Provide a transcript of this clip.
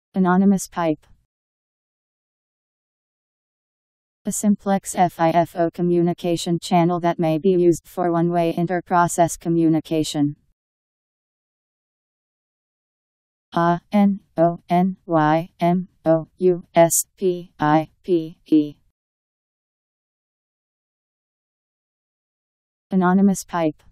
Anonymous pipe. A simplex FIFO communication channel that may be used for one-way interprocess communication. ANONYMOUSPIPE. Anonymous pipe.